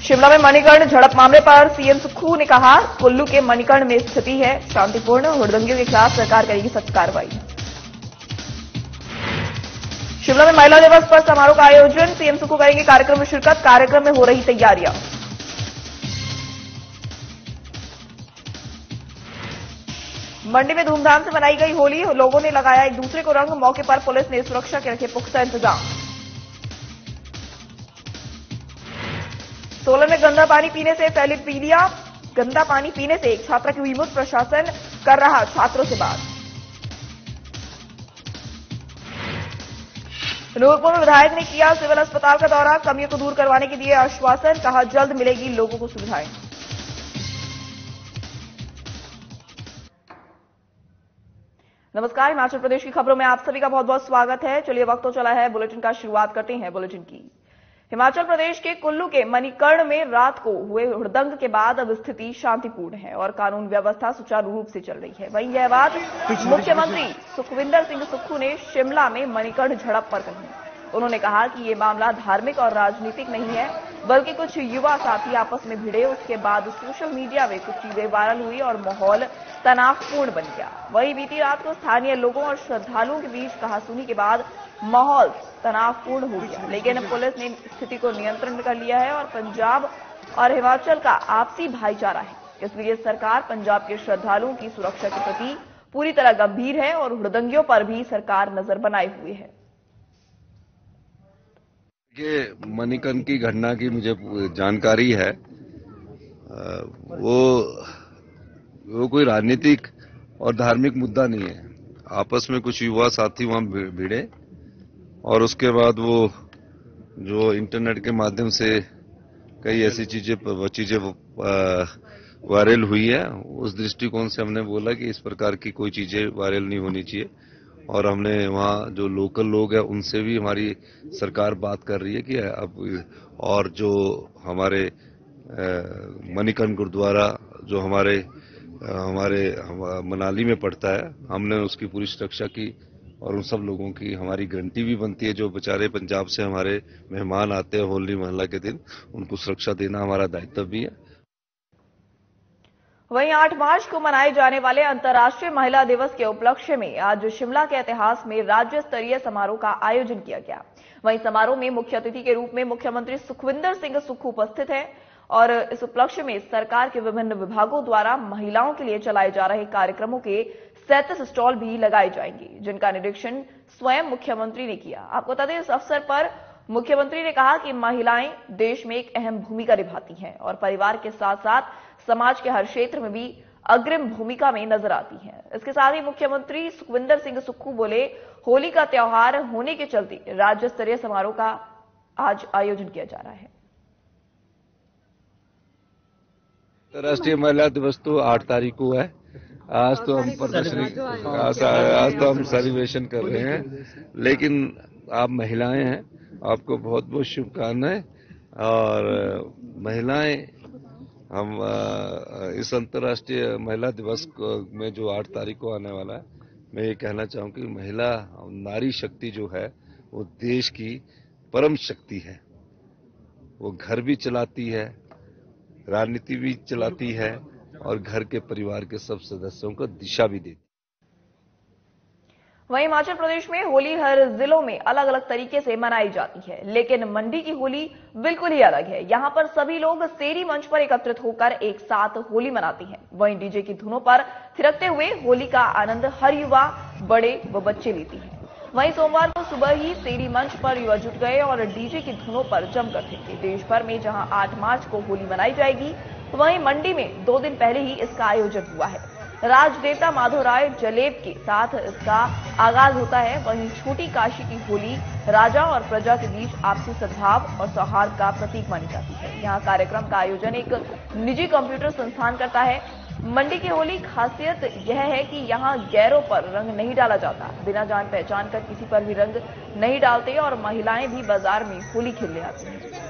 शिमला में मणिकर्ण झड़प मामले पर सीएम सुक्खू ने कहा, कुल्लू के मणिकर्ण में स्थिति है शांतिपूर्ण, हुड़दंगियों के खिलाफ सरकार करेगी सख्त कार्रवाई। शिमला में महिला दिवस पर समारोह का आयोजन, सीएम सुक्खू करेंगे कार्यक्रम में शिरकत, कार्यक्रम में हो रही तैयारियां। मंडी में धूमधाम से मनाई गई होली, लोगों ने लगाया एक दूसरे को रंग, मौके पर पुलिस ने सुरक्षा के रखे पुख्ता इंतजाम। सोलन में गंदा पानी पीने से फैली पीलिया, गंदा पानी पीने से एक छात्रा की हुई मौत, प्रशासन कर रहा छात्रों से बात। नूरपुर में विधायक ने किया सिविल अस्पताल का दौरा, कमियों को दूर करवाने के दिए आश्वासन, कहा जल्द मिलेगी लोगों को सुविधाएं। नमस्कार, हिमाचल प्रदेश की खबरों में आप सभी का बहुत बहुत स्वागत है। चलिए वक्त तो चला है बुलेटिन का, शुरुआत करते हैं बुलेटिन की। हिमाचल प्रदेश के कुल्लू के मणिकर्ण में रात को हुए हुड़दंग के बाद अब स्थिति शांतिपूर्ण है और कानून व्यवस्था सुचारू रूप से चल रही है। वहीं यह बात मुख्यमंत्री सुखविंदर सिंह सुक्खू ने शिमला में मणिकर्ण झड़प पर कही। उन्होंने कहा कि ये मामला धार्मिक और राजनीतिक नहीं है, बल्कि कुछ युवा साथी आपस में भिड़े, उसके बाद सोशल मीडिया में कुछ चीजें वायरल हुई और माहौल तनावपूर्ण बन गया। वहीं बीती रात को स्थानीय लोगों और श्रद्धालुओं के बीच कहासुनी के बाद माहौल तनावपूर्ण हो गया, लेकिन पुलिस ने स्थिति को नियंत्रण में कर लिया है और पंजाब और हिमाचल का आपसी भाईचारा है, इसलिए सरकार पंजाब के श्रद्धालुओं की सुरक्षा के प्रति पूरी तरह गंभीर है और हुड़दंगियों पर भी सरकार नजर बनाए हुए है। ये मणिकर्ण की घटना की मुझे जानकारी है। वो कोई राजनीतिक और धार्मिक मुद्दा नहीं है। आपस में कुछ युवा साथी वहां भिड़े और उसके बाद वो जो इंटरनेट के माध्यम से कई ऐसी चीजें वायरल हुई है, उस दृष्टिकोण से हमने बोला कि इस प्रकार की कोई चीजें वायरल नहीं होनी चाहिए और हमने वहाँ जो लोकल लोग हैं उनसे भी हमारी सरकार बात कर रही है कि अब और जो हमारे मणिकर्ण गुरुद्वारा जो हमारे मनाली में पड़ता है, हमने उसकी पूरी सुरक्षा की और उन सब लोगों की हमारी गारंटी भी बनती है जो बेचारे पंजाब से हमारे मेहमान आते हैं होली मोहल्ला के दिन, उनको सुरक्षा देना हमारा दायित्व भी है। वहीं 8 मार्च को मनाए जाने वाले अंतर्राष्ट्रीय महिला दिवस के उपलक्ष्य में आज शिमला के इतिहास में राज्य स्तरीय समारोह का आयोजन किया गया। वहीं समारोह में मुख्य अतिथि के रूप में मुख्यमंत्री सुखविंदर सिंह सुक्खू उपस्थित हैं और इस उपलक्ष्य में सरकार के विभिन्न विभागों द्वारा महिलाओं के लिए चलाए जा रहे कार्यक्रमों के 37 स्टॉल भी लगाए जाएंगे, जिनका निरीक्षण स्वयं मुख्यमंत्री ने किया। आपको बता दें, इस अवसर पर मुख्यमंत्री ने कहा कि महिलाएं देश में एक अहम भूमिका निभाती हैं और परिवार के साथ साथ समाज के हर क्षेत्र में भी अग्रिम भूमिका में नजर आती हैं। इसके साथ ही मुख्यमंत्री सुखविंदर सिंह सुक्खू बोले, होली का त्योहार होने के चलते राज्य स्तरीय समारोह का आज आयोजन किया जा रहा है। राष्ट्रीय महिला दिवस तो 8 तारीख को है। आज तो हम सेलिब्रेशन कर रहे हैं, लेकिन आप महिलाएं हैं, आपको बहुत बहुत शुभकामनाएं। और महिलाएं, हम इस अंतर्राष्ट्रीय महिला दिवस में जो 8 तारीख को आने वाला है, मैं ये कहना चाहूँ कि महिला नारी शक्ति जो है वो देश की परम शक्ति है। वो घर भी चलाती है, राजनीति भी चलाती है और घर के परिवार के सब सदस्यों को दिशा भी देती है। वहीं हिमाचल प्रदेश में होली हर जिलों में अलग अलग तरीके से मनाई जाती है, लेकिन मंडी की होली बिल्कुल ही अलग है। यहां पर सभी लोग सेरी मंच पर एकत्रित होकर एक साथ होली मनाते हैं। वहीं डीजे की धुनों पर थिरकते हुए होली का आनंद हर युवा, बड़े व बच्चे लेती हैं। वहीं सोमवार को सुबह ही सेरी मंच पर युवा जुट गए और डीजे की धुनों पर जमकर थे। देश भर में जहां 8 मार्च को होली मनाई जाएगी, वहीं मंडी में 2 दिन पहले ही इसका आयोजन हुआ है। राजदेवता माधवराय जलेब के साथ इसका आगाज होता है। वहीं छोटी काशी की होली राजा और प्रजा के बीच आपसी सद्भाव और सौहार्द का प्रतीक मानी जाती है। यहाँ कार्यक्रम का आयोजन एक निजी कंप्यूटर संस्थान करता है। मंडी की होली खासियत यह है कि यहाँ गैरों पर रंग नहीं डाला जाता, बिना जान पहचान कर किसी पर भी रंग नहीं डालते और महिलाएं भी बाजार में होली खेलने आती हैं।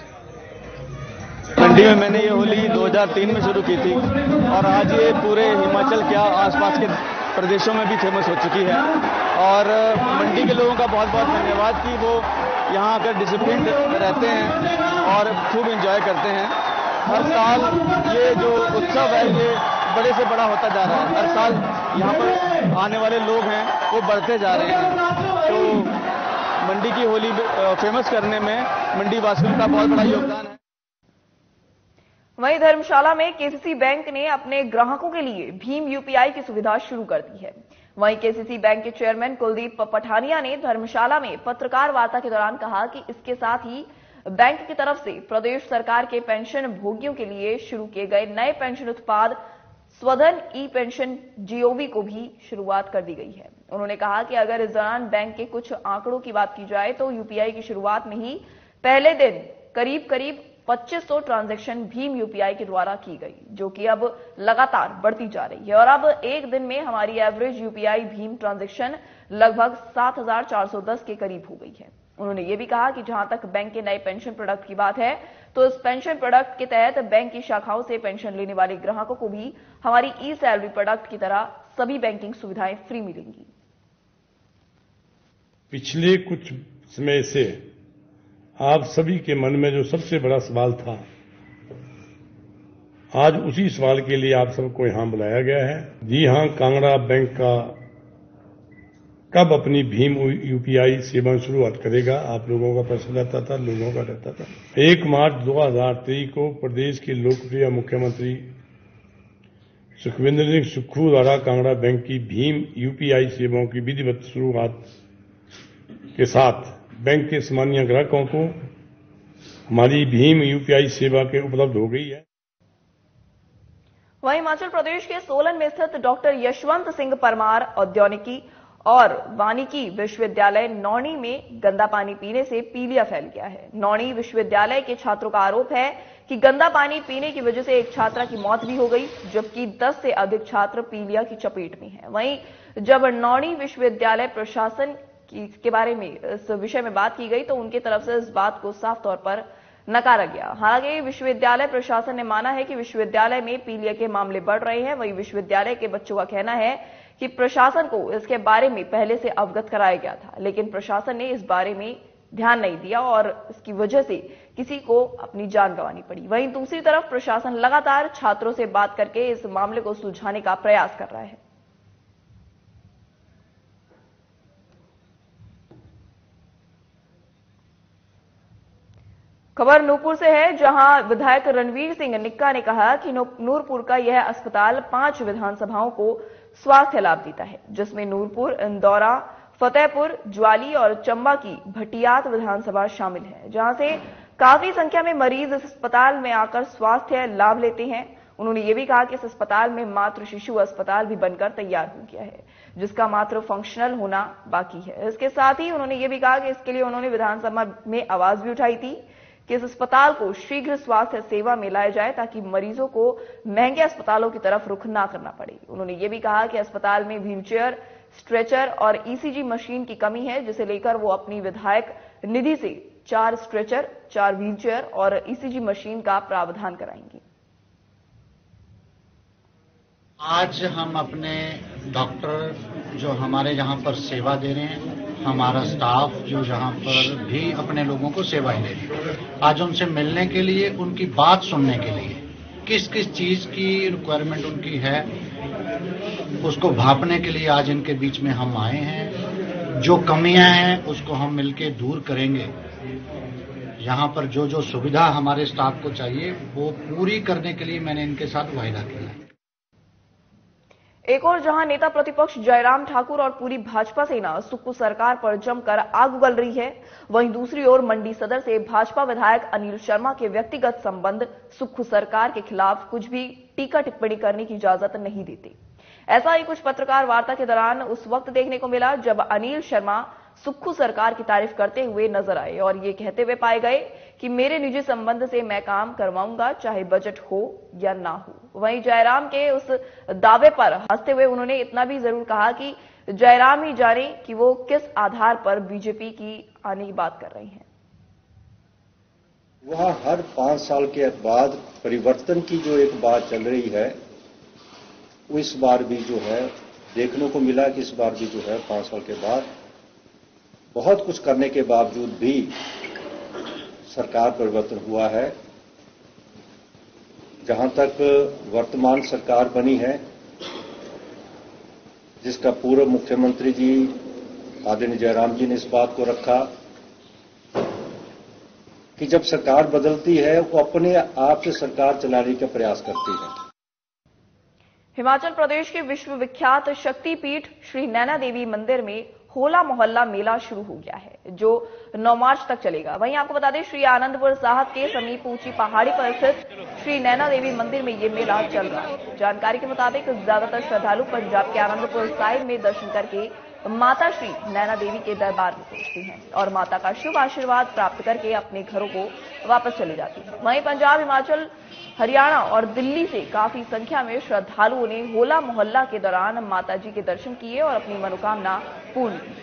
मंडी में मैंने ये होली 2003 में शुरू की थी और आज ये पूरे हिमाचल क्या आसपास के प्रदेशों में भी फेमस हो चुकी है। और मंडी के लोगों का बहुत बहुत धन्यवाद कि वो यहाँ आकर डिसिप्लिन रहते हैं और खूब एंजॉय करते हैं। हर साल ये जो उत्सव है ये बड़े से बड़ा होता जा रहा है। हर साल यहाँ पर आने वाले लोग हैं वो बढ़ते जा रहे हैं। तो मंडी की होली फेमस करने में मंडी वासियों का बहुत बड़ा योगदान है। वहीं धर्मशाला में केसीसी बैंक ने अपने ग्राहकों के लिए भीम यूपीआई की सुविधा शुरू कर दी है। वहीं केसीसी बैंक के चेयरमैन कुलदीप पठानिया ने धर्मशाला में पत्रकार वार्ता के दौरान कहा कि इसके साथ ही बैंक की तरफ से प्रदेश सरकार के पेंशन भोगियों के लिए शुरू किए गए नए पेंशन उत्पाद स्वधन ई पेंशन जीओवी को भी शुरुआत कर दी गई है। उन्होंने कहा कि अगर इस दौरान बैंक के कुछ आंकड़ों की बात की जाए तो यूपीआई की शुरुआत में ही पहले दिन करीब 2500 ट्रांजैक्शन भीम यूपीआई के द्वारा की गई, जो कि अब लगातार बढ़ती जा रही है और अब एक दिन में हमारी एवरेज यूपीआई भीम ट्रांजैक्शन लगभग 7410 के करीब हो गई है। उन्होंने ये भी कहा कि जहां तक बैंक के नए पेंशन प्रोडक्ट की बात है तो इस पेंशन प्रोडक्ट के तहत बैंक की शाखाओं से पेंशन लेने वाले ग्राहकों को भी हमारी ई सैलरी प्रोडक्ट की तरह सभी बैंकिंग सुविधाएं फ्री मिलेंगी। पिछले कुछ समय से आप सभी के मन में जो सबसे बड़ा सवाल था, आज उसी सवाल के लिए आप सबको यहां बुलाया गया है। जी हां, कांगड़ा बैंक का कब अपनी भीम यूपीआई सेवा शुरुआत करेगा, आप लोगों का प्रश्न रहता था, लोगों का रहता था। 1 मार्च 2023 को प्रदेश के लोकप्रिय मुख्यमंत्री सुखविंदर सिंह सुक्खू द्वारा कांगड़ा बैंक की भीम यूपीआई सेवाओं की विधिवत शुरुआत के साथ बैंक के सामान्य ग्राहकों को हमारी भीम यूपीआई सेवा के उपलब्ध हो गई है। वहीं हिमाचल प्रदेश के सोलन में स्थित डॉक्टर यशवंत सिंह परमार औद्योगिकी और वानिकी विश्वविद्यालय नौणी में गंदा पानी पीने से पीलिया फैल गया है। नौणी विश्वविद्यालय के छात्रों का आरोप है कि गंदा पानी पीने की वजह से एक छात्रा की मौत भी हो गई, जबकि 10 से अधिक छात्र पीलिया की चपेट में हैं। वहीं जब नौणी विश्वविद्यालय प्रशासन के बारे में इस विषय में बात की गई तो उनकी तरफ से इस बात को साफ तौर पर नकारा गया। हालांकि विश्वविद्यालय प्रशासन ने माना है कि विश्वविद्यालय में पीलिया के मामले बढ़ रहे हैं। वहीं विश्वविद्यालय के बच्चों का कहना है कि प्रशासन को इसके बारे में पहले से अवगत कराया गया था, लेकिन प्रशासन ने इस बारे में ध्यान नहीं दिया और इसकी वजह से किसी को अपनी जान गंवानी पड़ी। वहीं दूसरी तरफ प्रशासन लगातार छात्रों से बात करके इस मामले को सुलझाने का प्रयास कर रहा है। खबर नूरपुर से है, जहां विधायक रणवीर सिंह निक्का ने कहा कि नूरपुर का यह अस्पताल 5 विधानसभाओं को स्वास्थ्य लाभ देता है, जिसमें नूरपुर, इंदौरा, फतेहपुर, ज्वाली और चंबा की भटियात विधानसभा शामिल है, जहां से काफी संख्या में मरीज इस अस्पताल में आकर स्वास्थ्य लाभ लेते हैं। उन्होंने ये भी कहा कि इस अस्पताल में मातृ शिशु अस्पताल भी बनकर तैयार हो गया है, जिसका मात्र फंक्शनल होना बाकी है। इसके साथ ही उन्होंने ये भी कहा कि इसके लिए उन्होंने विधानसभा में आवाज भी उठाई थी कि इस अस्पताल को शीघ्र स्वास्थ्य सेवा में लाया जाए ताकि मरीजों को महंगे अस्पतालों की तरफ रुख ना करना पड़े। उन्होंने ये भी कहा कि अस्पताल में व्हीलचेयर, स्ट्रेचर और ईसीजी मशीन की कमी है, जिसे लेकर वो अपनी विधायक निधि से 4 स्ट्रेचर, 4 व्हीलचेयर और ईसीजी मशीन का प्रावधान कराएंगे। आज हम अपने डॉक्टर जो हमारे यहाँ पर सेवा दे रहे हैं, हमारा स्टाफ जो यहाँ पर भी अपने लोगों को सेवाएं दे रहे हैं, आज उनसे मिलने के लिए, उनकी बात सुनने के लिए, किस किस चीज की रिक्वायरमेंट उनकी है, उसको भांपने के लिए आज इनके बीच में हम आए हैं। जो कमियां हैं उसको हम मिलके दूर करेंगे। यहाँ पर जो जो सुविधा हमारे स्टाफ को चाहिए वो पूरी करने के लिए मैंने इनके साथ वायदा किया है। एक और जहां नेता प्रतिपक्ष जयराम ठाकुर और पूरी भाजपा सेना सुक्खू सरकार पर जमकर आग उगल रही है, वहीं दूसरी ओर मंडी सदर से भाजपा विधायक अनिल शर्मा के व्यक्तिगत संबंध सुक्खू सरकार के खिलाफ कुछ भी टीका टिप्पणी करने की इजाजत नहीं देते। ऐसा ही कुछ पत्रकार वार्ता के दौरान उस वक्त देखने को मिला जब अनिल शर्मा सुक्खू सरकार की तारीफ करते हुए नजर आए और ये कहते हुए पाए गए कि मेरे निजी संबंध से मैं काम करवाऊंगा, चाहे बजट हो या ना हो। वहीं जयराम के उस दावे पर हंसते हुए उन्होंने इतना भी जरूर कहा कि जयराम ही जाने कि वो किस आधार पर बीजेपी की आने की बात कर रहे हैं। वह हर 5 साल के बाद परिवर्तन की जो एक बात चल रही है, वो इस बार भी जो है देखने को मिला कि इस बार भी जो है 5 साल के बाद बहुत कुछ करने के बावजूद भी सरकार परिवर्तन हुआ है। जहां तक वर्तमान सरकार बनी है, जिसका पूर्व मुख्यमंत्री जी आदरणीय जयराम जी ने इस बात को रखा कि जब सरकार बदलती है वो अपने आप से सरकार चलाने का प्रयास करती है। हिमाचल प्रदेश के विश्वविख्यात शक्तिपीठ श्री नैना देवी मंदिर में होला मोहल्ला मेला शुरू हो गया है, जो 9 मार्च तक चलेगा। वहीं आपको बता दें, श्री आनंदपुर साहब के समीप ऊंची पहाड़ी पर स्थित श्री नैना देवी मंदिर में ये मेला चल रहा है। जानकारी के मुताबिक ज्यादातर श्रद्धालु पंजाब के आनंदपुर साहिब में दर्शन करके माता श्री नैना देवी के दरबार में पहुंचती हैं और माता का शुभ आशीर्वाद प्राप्त करके अपने घरों को वापस चली जाती है। वहीं पंजाब, हिमाचल, हरियाणा और दिल्ली से काफी संख्या में श्रद्धालुओं ने होला मोहल्ला के दौरान माता जी के दर्शन किए और अपनी मनोकामना पूर्ण की।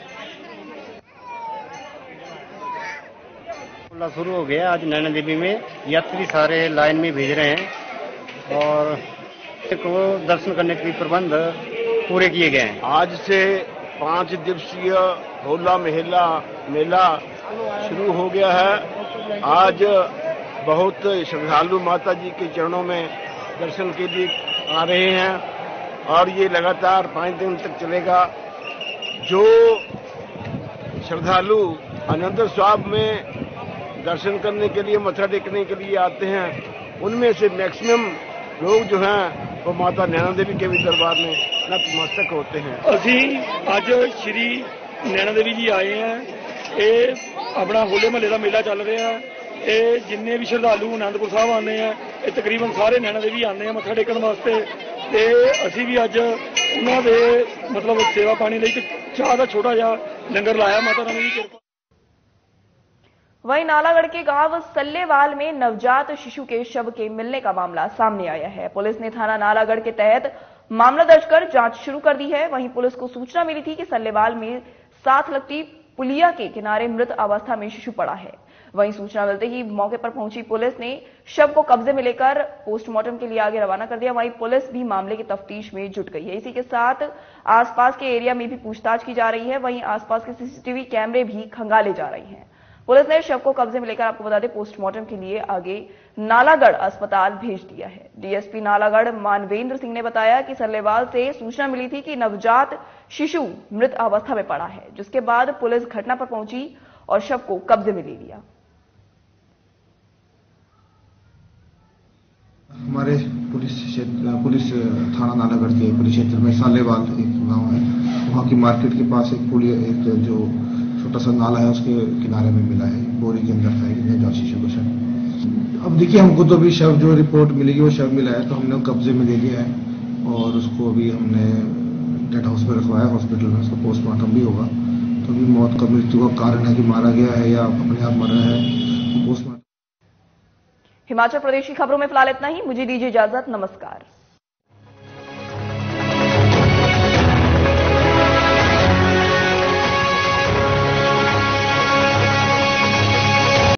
होला शुरू हो गया। आज नैना देवी में यात्री सारे लाइन में भेज रहे हैं और को दर्शन करने के लिए प्रबंध पूरे किए गए हैं। आज से 5 दिवसीय होला महला मेला शुरू हो गया है। आज बहुत श्रद्धालु माता जी के चरणों में दर्शन के लिए आ रहे हैं और ये लगातार 5 दिन तक चलेगा। जो श्रद्धालु आनंद साहब में दर्शन करने के लिए, मत्था टेकने के लिए आते हैं, उनमें से मैक्सिमम लोग जो हैं वो माता नैना देवी के भी दरबार में नतमस्तक होते हैं। ਅਸੀਂ ਅੱਜ ਸ਼੍ਰੀ ਨੈਣਾ ਦੇਵੀ ਜੀ ਆਏ ਹਾਂ। ਇਹ ਆਪਣਾ ਹੋਲੇ ਮਹੱਲੇ ਦਾ ਮੇਲਾ ਚੱਲ ਰਿਹਾ ਹੈ। ਇਹ ਜਿੰਨੇ ਵੀ ਸ਼ਰਧਾਲੂ ਆਨੰਦਪੁਰ ਸਾਹਿਬ ਆਉਂਦੇ ਆ, ਇਹ ਤਕਰੀਬਨ ਸਾਰੇ ਨੈਣਾ ਦੇਵੀ ਆਉਂਦੇ ਆ ਮੱਥਾ ਟੇਕਣ ਵਾਸਤੇ। ਤੇ ਅਸੀਂ ਵੀ ਅੱਜ ਉਹਨਾਂ ਦੇ ਮਤਲਬ ਸੇਵਾ ਪਾਣੀ ਲਈ ਇੱਕ ਚਾਹ ਦਾ ਛੋਟਾ ਜਿਹਾ ਲੰਗਰ ਲਾਇਆ। ਮਾਤਾ ਰਾਣੀ ਦੀ ਕਿਰਪਾ। वहीं नालागढ़ के गांव सल्लेवाल में नवजात शिशु के शव के मिलने का मामला सामने आया है। पुलिस ने थाना नालागढ़ के तहत मामला दर्ज कर जांच शुरू कर दी है। वहीं पुलिस को सूचना मिली थी कि सल्लेवाल में साथ लगती पुलिया के किनारे मृत अवस्था में शिशु पड़ा है। वहीं सूचना मिलते ही मौके पर पहुंची पुलिस ने शव को कब्जे में लेकर पोस्टमार्टम के लिए आगे रवाना कर दिया। वहीं पुलिस भी मामले की तफ्तीश में जुट गई है। इसी के साथ आसपास के एरिया में भी पूछताछ की जा रही है। वहीं आसपास के सीसीटीवी कैमरे भी खंगाले जा रहे हैं। पुलिस ने शव को कब्जे में लेकर, आपको बता दें, पोस्टमार्टम के लिए आगे नालागढ़ अस्पताल भेज दिया है। डीएसपी नालागढ़ मानवेंद्र सिंह ने बताया कि सल्लेवाल से सूचना मिली थी कि नवजात शिशु मृत अवस्था में पड़ा है, जिसके बाद पुलिस घटना पर पहुंची और शव को कब्जे में ले लिया। हमारे पुलिस थाना नालागढ़ के पुलिस क्षेत्र में सालेवाल एक गांव है, वहां की मार्केट के पास एक पुलिया, एक जो छोटा सा नाला है उसके किनारे में मिला है। बोरी के अंदर था नवजात शिशु का शव। अब देखिए, हमको तो अभी शव जो रिपोर्ट मिलेगी वो शव मिला है तो हमने कब्जे में ले लिया है और उसको अभी हमने डेड हाउस में रखवाया हॉस्पिटल में। उसका पोस्टमार्टम भी होगा। तो अभी मौत का मृत्यु का कारण है कि मारा गया है या अपने आप मरा है, पोस्टमार्टम। हिमाचल प्रदेश की खबरों में फिलहाल इतना ही। मुझे दीजिए इजाजत। नमस्कार।